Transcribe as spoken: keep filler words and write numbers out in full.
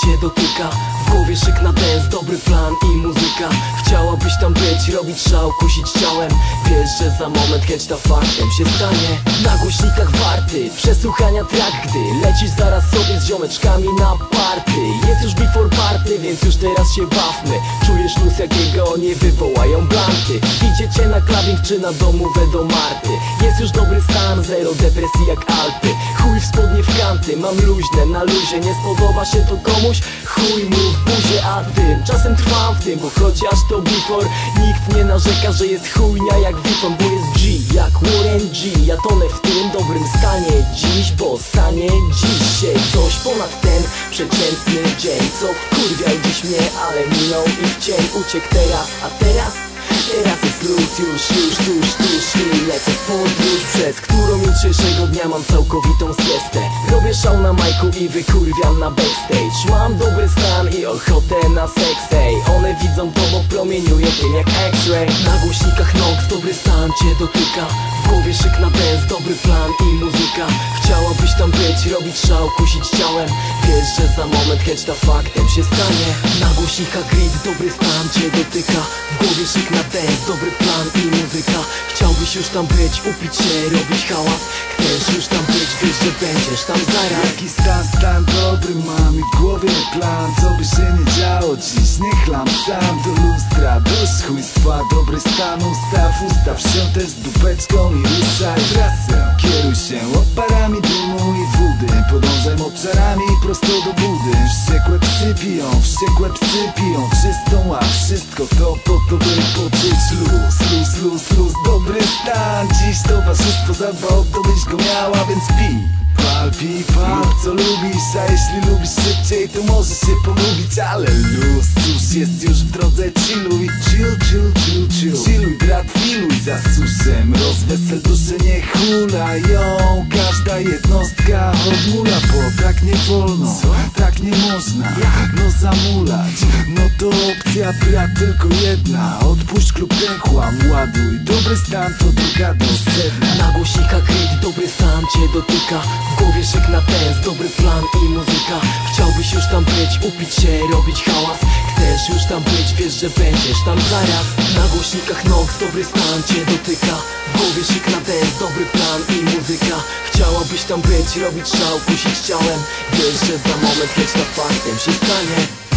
cię dotyka. W głowie szyk na dance, dobry plan i muzyka. Chciałabyś tam być, robić szał, kusić ciałem. Wiesz, że za moment chęć ta faktem się stanie. Na głośnikach warty przesłuchania track, gdy lecisz zaraz sobie z ziomeczkami na party. Jest już before party, więc już teraz się bawmy. Czujesz luz, jakiego nie wywołają blanty. Idziecie na clubbing czy na domówę do Marty. Jest już dobry stan, zero depresji jak Alpy. Chuj w spodnie w kanty, mam luźne na luzie. Nie spodoba się to komuś, chuj mu w buzie. A tymczasem trwam w tym, bo chociaż to before, nikt nie narzeka, że jest chujnia jak Wifon. Bo jest G jak Warren G. Ja tonę w tym dobrym stanie dziś, bo stanie dziś się coś ponad ten przeciętny dzień. Co wkurwiał dziś mnie, ale minął i w cień uciekł teraz. A teraz? Teraz jest luz, już, już, tuż, tuż i lecę w podróż, przez którą jutrzejszego dnia mam całkowitą siestę. Robię szał na majku i wykurwiam na backstage. Mam dobry stan i ochotę na seks, ej. One widzą to, bo promieniuje tym jak X-ray. Na głośnikach Nox, dobry stan cię dotyka. W głowie szyk na dance, dobry plan i muzyka. Chciałabyś tam być, robić szał, kusić ciałem. Wiesz, że za moment chęć ta faktem się stanie. Na głośnikach grid, dobry stan cię dotyka. W głowie szyk na dance, dobry plan i muzyka. Chciałbyś już tam być, upić się, robić hałas. Chcesz już tam być, wiesz, że będziesz tam zaraz. Jaki stan, stan dobry mam i w głowie plan. Co by się nie działo dziś, nie chlam sam. Do lustra, dość chujstwa, dobry stan. Ustaw, ustaw się też z dupeczką i ruszaj trasę. Kieruj się oparami dymu i wody. Podążaj obszarami prosto do budy. Wściekłe psy piją, wściekłe psy piją czystą, a wszystko to po to, by poczuć luz, luz, luz, luz. Dobry stan, dziś towarzystwo zadba o to, byś go miała, więc pij. Pal, pij, pal, co lubisz, a jeśli lubisz szybciej, to możesz się pogubić, ale luz, cóż, jest już w drodze, chilluj. Chill, chill, chill, chill. Chilluj, brat, filuj za suszem. Rozwesel duszę, nie hulają. Każda jednostka odmula, bo tak nie wolno, tak nie można, no zamulać. No to opcja, brat, tylko jedna. Odpuść klub ten chłam, ładuj. Dobry stan to druga do sedna. Na głośnikach grid, dobry stan cię dotyka. W głowie szyk na dance, dobry plan i muzyka. Chciałbyś już tam być, upić się, robić hałas. Chcesz już tam być, wiesz, że będziesz tam zaraz. Na głośnikach Nox, dobry stan cię dotyka. W głowie szyk na dance, dobry plan i muzyka. Chciałabyś tam być, robić szał, kusić ciałem. Wiesz, że za moment lecz na faktem się stanie.